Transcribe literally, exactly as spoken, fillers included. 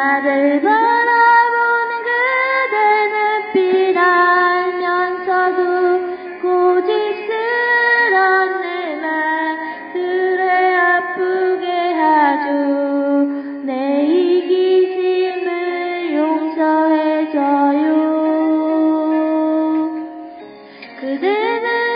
나를 바라보는 그대 눈빛 알면서도 고집스런 내 말들에 아프게 하죠. 내 이기심을 용서해줘요. 그대는